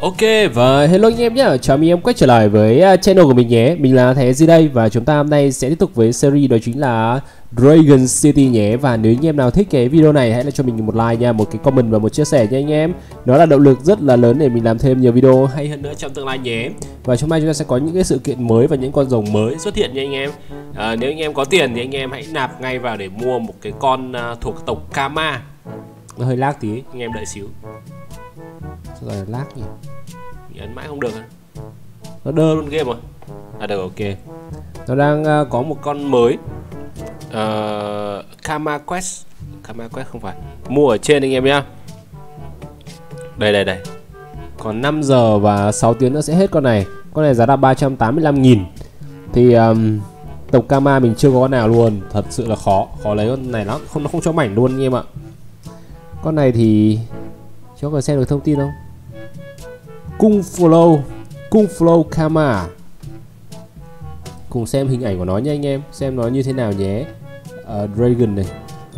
Ok và hello anh em nhé, chào mừng em quay trở lại với channel của mình nhé. Mình là Thầy Di đây và chúng ta hôm nay sẽ tiếp tục với series đó chính là Dragon City nhé. Và nếu anh em nào thích cái video này hãy là cho mình một like nha, một cái comment và một chia sẻ nha anh em. Nó là động lực rất là lớn để mình làm thêm nhiều video hay hơn nữa trong tương lai nhé. Và hôm nay chúng ta sẽ có những cái sự kiện mới và những con rồng mới xuất hiện nha anh em. Nếu anh em có tiền thì anh em hãy nạp ngay vào để mua một cái con thuộc tộc Kama. Nó hơi lag tí, anh em đợi xíu. Sao lại lag nhỉ? Mình ấn mãi không được. Nó đơ luôn game rồi. À được, ok. Nó đang có một con mới, Kama Quest. Kama Quest không phải. Mua ở trên anh em nhá. Đây. Còn 5 giờ và 6 tiếng nữa sẽ hết con này. Con này giá là 385.000. Thì tộc Kama mình chưa có con nào luôn. Thật sự là khó lấy con này lắm. Nó không cho mảnh luôn anh em ạ. Con này thì cho có xem được thông tin không? Kung Flow Kama. Cùng xem hình ảnh của nó nha anh em, xem nó như thế nào nhé. Dragon này,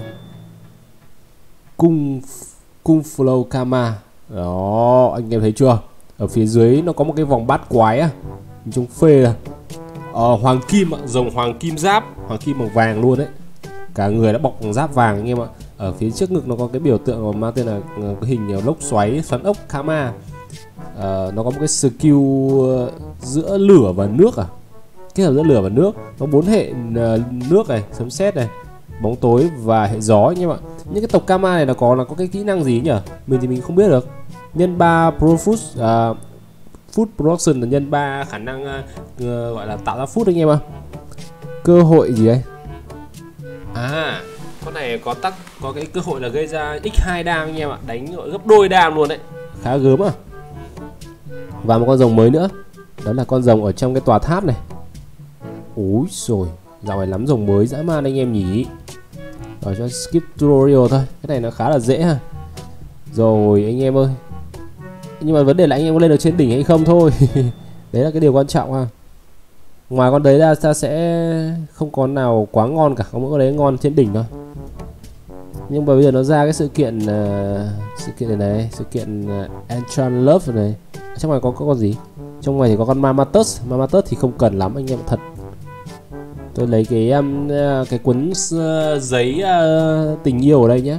Kung Flow Kama. Đó, anh em thấy chưa? Ở phía dưới nó có một cái vòng bát quái á, trông phê à. Hoàng kim ạ, rồng hoàng kim giáp, hoàng kim bằng vàng luôn đấy. Cả người đã bọc bằng giáp vàng anh em ạ. Ở phía trước ngực nó có cái biểu tượng mang tên là cái hình lốc xoáy xoắn ốc Kama. Nó có một cái skill giữa lửa và nước à, kết hợp giữa lửa và nước. Nó 4 hệ nước này, sấm sét này, bóng tối và hệ gió anh em ạ. Những cái tộc Kama này nó có cái kỹ năng gì nhỉ? Mình thì mình không biết được. Nhân 3 food production là nhân 3 khả năng gọi là tạo ra food anh em ạ. Cơ hội gì đấy? À, con này có cái cơ hội là gây ra x2 đam anh em ạ, đánh gấp đôi đam luôn đấy. Khá gớm à. Và một con rồng mới nữa, đó là con rồng ở trong cái tòa tháp này. Úi rồi, dạo này lắm rồng mới dã man anh em nhỉ. Rồi cho skip tutorial thôi, cái này nó khá là dễ ha. Rồi anh em ơi, nhưng mà vấn đề là anh em có lên được trên đỉnh hay không thôi. Đấy là cái điều quan trọng ha. Ngoài con đấy ra ta sẽ không có nào quá ngon cả, có mỗi con đấy ngon trên đỉnh thôi. Nhưng mà bây giờ nó ra cái sự kiện này, sự kiện Enchant Love này. Trong này có con gì? Trong này thì có con Mamatus thì không cần lắm anh em thật. Tôi lấy cái cuốn giấy tình yêu ở đây nhé.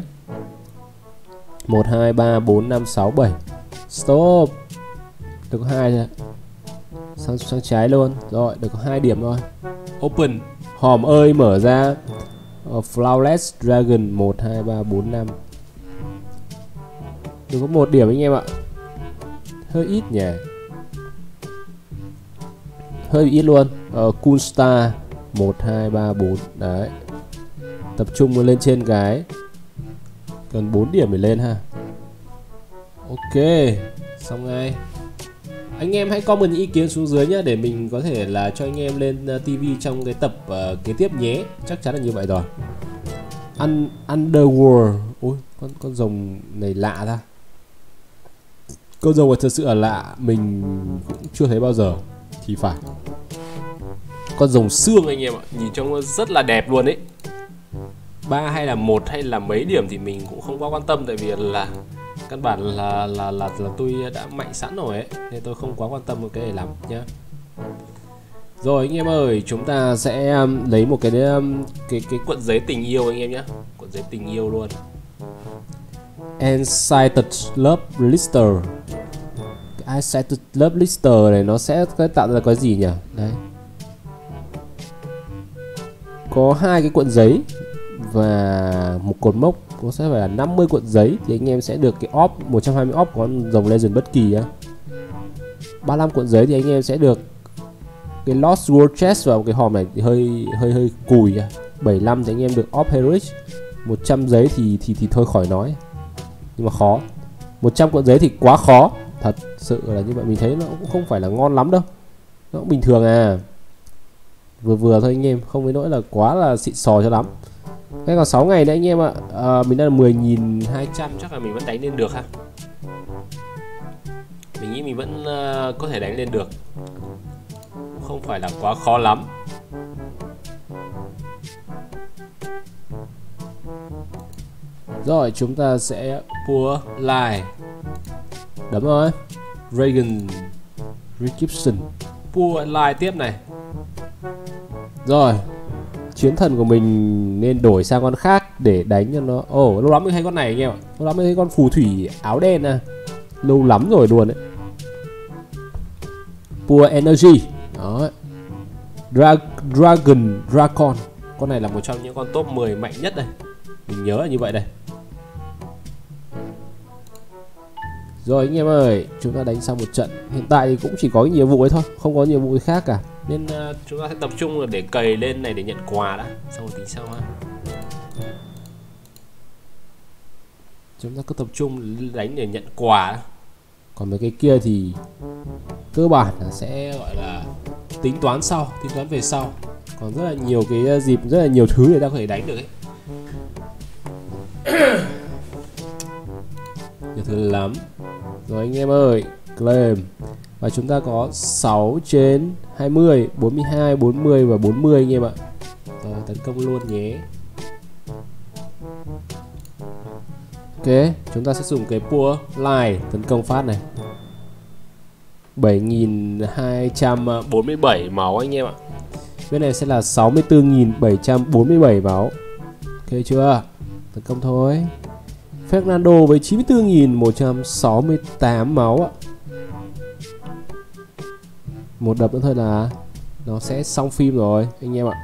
1 2 3 4 5 6 7. Stop. Được có 2 thôi. Sang trái luôn. Rồi, được có 2 điểm thôi. Open. Hòm ơi mở ra. Flawless Dragon 1 2 3 4 5. Được có 1 điểm anh em ạ. Hơi ít nhỉ. Hơi ít luôn. Cool Star 1 2 3 4. Đấy. Tập trung lên trên cái. Cần 4 điểm để lên ha. Ok, xong ngay. Anh em hãy comment ý kiến xuống dưới nhé, để mình có thể là cho anh em lên TV trong cái tập kế tiếp nhé. Chắc chắn là như vậy rồi. Underworld. Ôi, con rồng này lạ ra. Con rồng này thật sự là lạ, mình cũng chưa thấy bao giờ thì phải. Con rồng xương anh em ạ, nhìn trông nó rất là đẹp luôn ấy. 3 hay là 1 hay là mấy điểm thì mình cũng không quá quan tâm, tại vì là căn bản là tôi đã mạnh sẵn rồi ấy, nên tôi không quá quan tâm một cái này lắm nhá. Rồi anh em ơi, chúng ta sẽ lấy một cái cuộn giấy tình yêu anh em nhé, cuộn giấy tình yêu luôn. Enchanted Love Lister. Cái Enchanted Love Lister này nó sẽ tạo ra cái gì nhỉ? Đấy. Có 2 cái cuộn giấy và một cột mốc, có sẽ phải là 50 cuộn giấy thì anh em sẽ được cái off 120 off của con rồng Legend bất kỳ á. 35 cuộn giấy thì anh em sẽ được cái Lost World Chest vào cái hòm này thì hơi cùi à. 75 thì anh em được off Heroic. 100 giấy thì thôi khỏi nói. Nhưng mà khó. 100 cuộn giấy thì quá khó. Thật sự là như vậy, mình thấy nó cũng không phải là ngon lắm đâu. Nó cũng bình thường à. Vừa thôi anh em, không đến nỗi là quá là xịn sò cho lắm. Cái còn 6 ngày nữa anh em ạ. Mình đang là 10.200, chắc là mình vẫn đánh lên được ha. Mình nghĩ mình vẫn có thể đánh lên được, không phải là quá khó lắm. Rồi chúng ta sẽ pua lại. Đúng rồi. Reagan Gibson. Pua line tiếp này. Rồi, chiến thần của mình nên đổi sang con khác để đánh cho nó. Lâu lắm mới thấy con này anh em ạ. Lâu lắm mới thấy con phù thủy áo đen à. Lâu lắm rồi luôn đấy. Pua Energy. Đó. Dragon. Con này là một trong những con top 10 mạnh nhất đây. Mình nhớ là như vậy đây. Rồi anh em ơi, chúng ta đánh xong một trận. Hiện tại thì cũng chỉ có cái nhiệm vụ ấy thôi, không có nhiệm vụ gì khác cả. Nên chúng ta sẽ tập trung để cày lên này để nhận quà đã. Xong rồi tính sau ha. Chúng ta cứ tập trung đánh để nhận quà. Còn mấy cái kia thì cơ bản là sẽ gọi là tính toán sau, tính toán về sau. Còn rất là nhiều cái dịp, rất là nhiều thứ để ta có thể đánh được ấy. Nhiều thứ lắm. Rồi anh em ơi, claim. Và chúng ta có 6 trên 20, 42, 40 và 40 anh em ạ. Rồi tấn công luôn nhé. Ok, chúng ta sẽ dùng cái pua line tấn công phát này. 7.247 máu anh em ạ. Bên này sẽ là 64.747 máu. Ok chưa? Tấn công thôi. Fernando với 94.168 máu ạ. Một đập nữa thôi là nó sẽ xong phim rồi anh em ạ.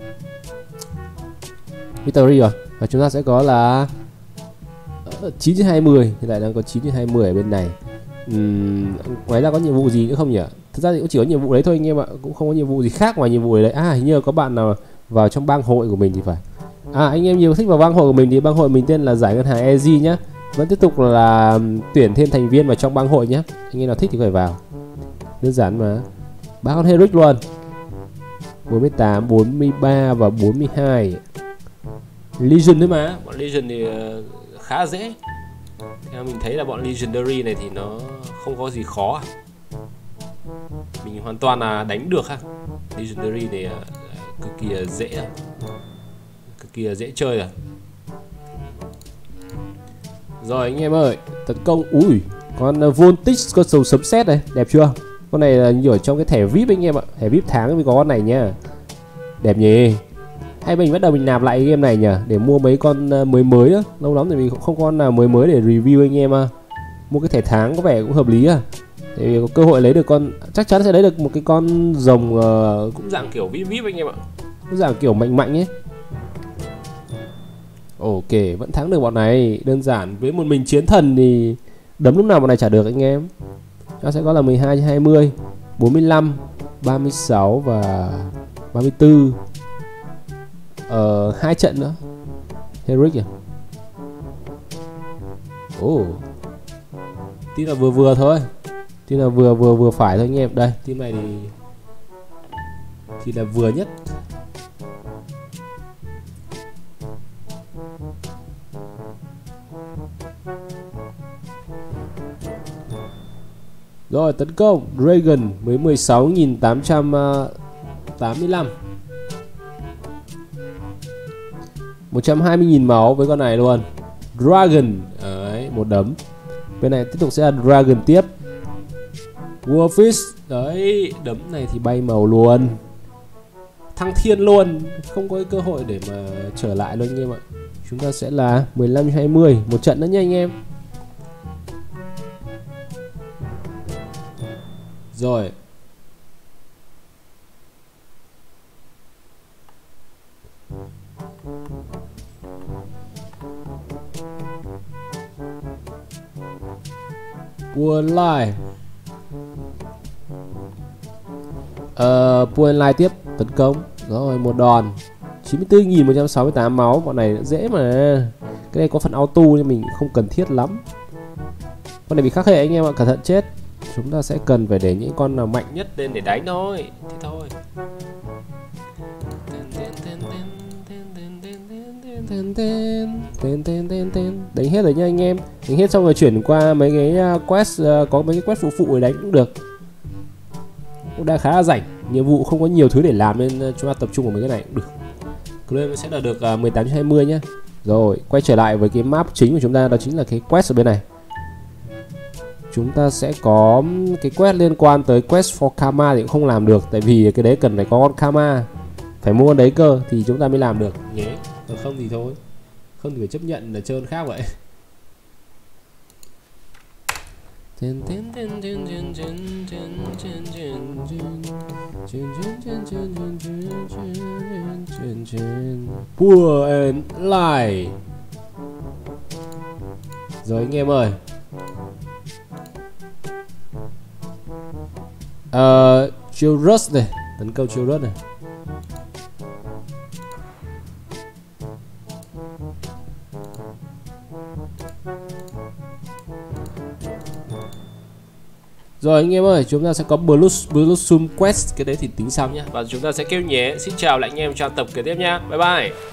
Victory rồi. Và chúng ta sẽ có là 9 trên 20. Hiện tại đang có 9 trên 20 ở bên này. Ngoài ra có nhiệm vụ gì nữa không nhỉ? Thực ra thì cũng chỉ có nhiệm vụ đấy thôi anh em ạ. Cũng không có nhiệm vụ gì khác ngoài nhiệm vụ đấy. Hình như có bạn nào vào trong bang hội của mình thì phải. Anh em nhiều thích vào bang hội của mình thì bang hội mình tên là giải ngân hàng EZ nhá. Vẫn tiếp tục là tuyển thêm thành viên vào trong bang hội nhé. Anh em nào thích thì phải vào. Đơn giản mà. 3 con Heroic luôn. 48, 43 và 42. Legion đấy mà. Bọn Legion thì khá dễ. Theo mình thấy là bọn Legendary này thì nó không có gì khó. Mình hoàn toàn là đánh được ha. Legendary này cực kỳ dễ. Cực kỳ dễ chơi rồi. Rồi anh em ơi, tấn công. Ui, con Voltage có dầu sấm sét này, đẹp chưa? Con này là như ở trong cái thẻ VIP anh em ạ. Thẻ VIP tháng mới có con này nha. Đẹp nhỉ. Hay mình bắt đầu mình nạp lại cái game này nhỉ, để mua mấy con mới á. Lâu lắm thì mình cũng không có con nào mới để review anh em. Mua cái thẻ tháng có vẻ cũng hợp lý à. Thì có cơ hội lấy được con, chắc chắn sẽ lấy được một cái con rồng cũng dạng kiểu VIP anh em ạ. Cũng dạng kiểu mạnh ấy. Ok, vẫn thắng được bọn này. Đơn giản, với một mình chiến thần thì đấm lúc nào bọn này trả được anh em. Nó sẽ có là 12 trên 20, 45, 36 và 34. 2 trận nữa. Heroic à? Tí là vừa thôi. Tí là vừa phải thôi anh em. Đây, team này thì là vừa nhất. Rồi tấn công Dragon với 16.885, 120.000 máu với con này luôn. Dragon đấy, một đấm. Bên này tiếp tục sẽ là Dragon tiếp. Warfish đấy, đấm này thì bay màu luôn, thăng thiên luôn, không có cơ hội để mà trở lại luôn anh em ạ. Chúng ta sẽ là 15/20, một trận nữa nha anh em. Rồi. Buôn Lai. Buôn Lai tiếp tấn công. Rồi một đòn 94.168 máu. Bọn này dễ mà. Cái này có phần auto nên mình không cần thiết lắm. Con này bị khắc hệ anh em ạ, cẩn thận chết. Chúng ta sẽ cần phải để những con nào mạnh nhất lên để đánh thôi. Thế thôi. Đánh hết rồi nha anh em. Đánh hết xong rồi chuyển qua mấy cái quest, có mấy cái quest phụ để đánh cũng được. Cũng đang khá là rảnh. Nhiệm vụ không có nhiều thứ để làm nên chúng ta tập trung vào mấy cái này cũng được. Claim sẽ là được 18/20 nhé. Rồi quay trở lại với cái map chính của chúng ta, đó chính là cái quest ở bên này. chúng ta sẽ có cái quest liên quan tới quest for Karma thì cũng không làm được, tại vì cái đấy cần phải có con Karma, phải mua con đấy cơ thì chúng ta mới làm được nhé. Còn không thì thôi, không thì phải chấp nhận là chơi khác vậy. Poor and Light. Rồi anh em ơi, chiêu rush này, tấn công chiêu rush này. Rồi anh em ơi, chúng ta sẽ có Blossom Quest, cái đấy thì tính sau nhé. Và chúng ta sẽ kêu nhé. Xin chào lại anh em trong tập kế tiếp nhé. Bye bye.